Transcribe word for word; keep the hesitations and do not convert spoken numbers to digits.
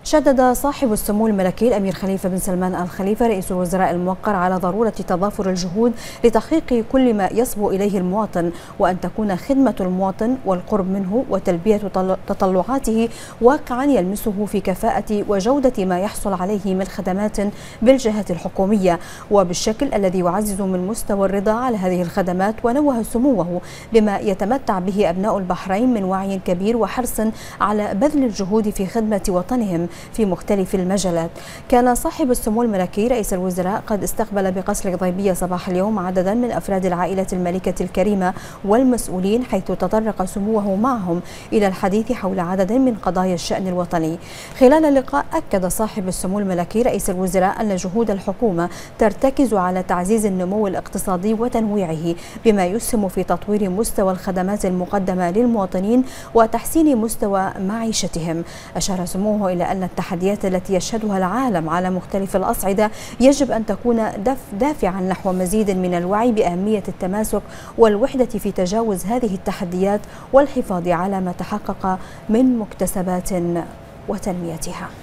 شدد صاحب السمو الملكي الأمير خليفة بن سلمان آل خليفة رئيس الوزراء الموقر على ضرورة تضافر الجهود لتحقيق كل ما يصبو إليه المواطن، وأن تكون خدمة المواطن والقرب منه وتلبية تطلعاته واقعا يلمسه في كفاءة وجودة ما يحصل عليه من خدمات بالجهات الحكومية، وبالشكل الذي يعزز من مستوى الرضا على هذه الخدمات. ونوه سموه بما يتمتع به أبناء البحرين من وعي كبير وحرص على بذل الجهود في خدمة وطنهم في مختلف المجالات. كان صاحب السمو الملكي رئيس الوزراء قد استقبل بقصر الغضيبية صباح اليوم عددا من أفراد العائلة الملكة الكريمة والمسؤولين، حيث تطرق سموه معهم إلى الحديث حول عدد من قضايا الشأن الوطني. خلال اللقاء أكد صاحب السمو الملكي رئيس الوزراء أن جهود الحكومة ترتكز على تعزيز النمو الاقتصادي وتنويعه، بما يسهم في تطوير مستوى الخدمات المقدمة للمواطنين وتحسين مستوى معيشتهم. أشار سموه إلى أن التحديات التي يشهدها العالم على مختلف الأصعدة يجب أن تكون دافعا نحو مزيد من الوعي بأهمية التماسك والوحدة في تجاوز هذه التحديات والحفاظ على ما تحقق من مكتسبات وتنميتها.